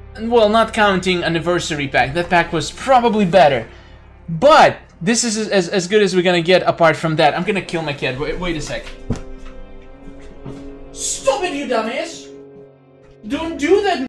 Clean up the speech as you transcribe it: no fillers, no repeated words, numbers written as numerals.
Well, not counting Anniversary Pack. That pack was probably better. But this is as good as we're gonna get apart from that. I'm gonna kill my cat. Wait a sec. Stop it, you dumbass! Don't do that!